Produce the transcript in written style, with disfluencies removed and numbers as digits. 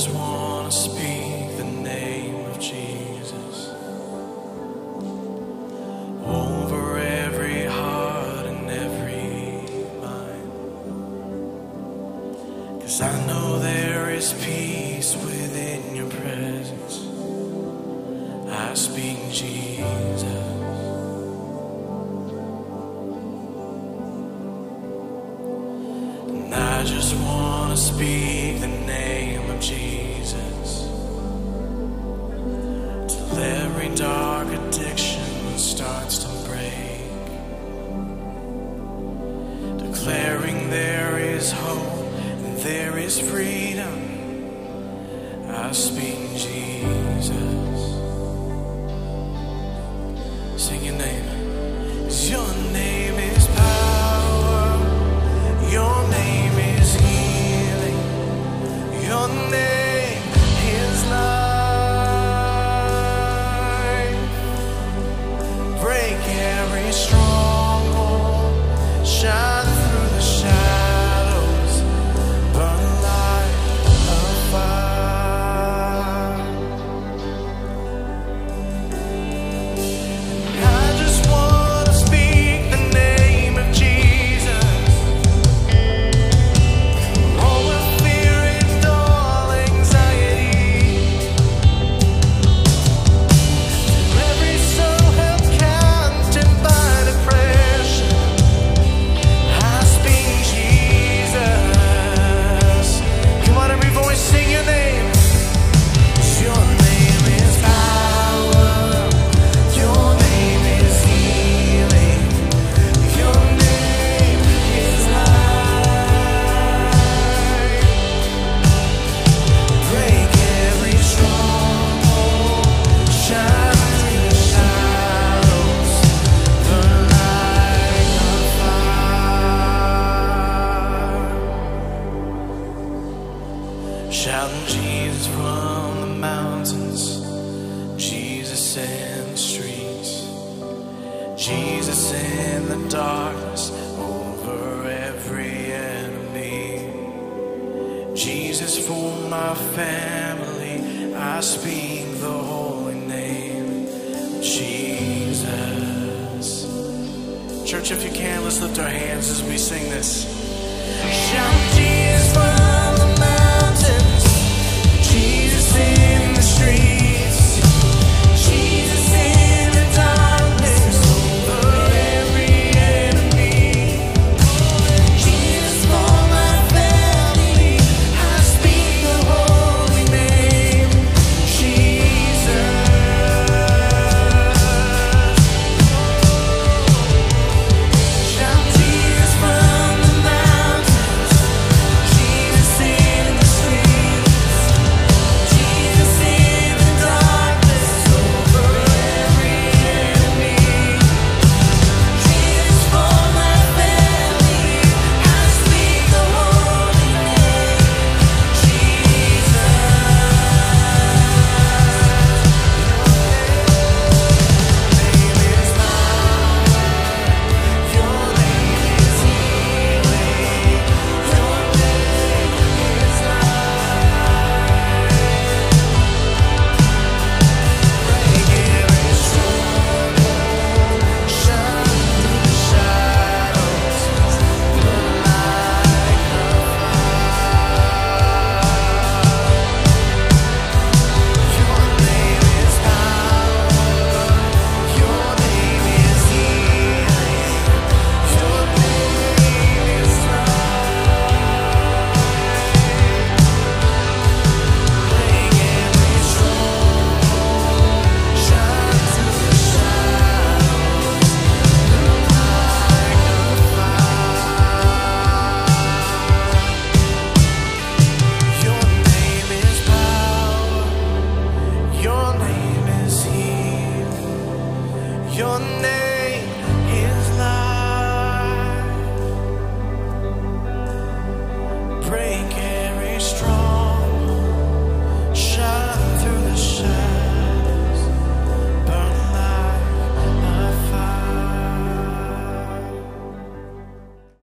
just want to speak the name of Jesus over every heart and every mind. 'Cause I know there is peace within your presence. I speak Jesus. And I just want to speak the name of Jesus till every dark addiction starts to break, declaring there is hope and there is freedom. I speak Jesus. Sing your name. 'Cause your name is power. Your name is healing. Your name is life. Break every stronghold. Shine through the shadows. Burn like a fire. I just want to speak the name of Jesus over fear and all anxiety. To every soul held captive by depression, I speak Jesus. Come on, every voice, sing your name. Your name is power. Your name is healing. Your name is life. Break every stronghold. Shine through the shadows. Burn like a fire. Shouting Jesus from the mountains, Jesus in the streets, Jesus in the darkness over every enemy, Jesus for my family. I speak the holy name of Jesus. Church, if you can, let's lift our hands as we sing this. Shout Jesus from the mountains, Jesus in the streets, Jesus in the darkness over every enemy, Jesus for my family. I speak the holy name, Jesus. Shout Jesus from the mountains, Jesus in the streets, Jesus in the darkness over every enemy, Jesus for my family. I speak the holy name, Jesus. Your name is power. Your name is healing. Your name is life. Break every stronghold. Shine through the shadows. Burn like a fire. Your name is power. Your name is healing. Your name is life. Break every stronghold. Shine through the shadows. Burn like a fire. Your name is power. Your name is healing. Your name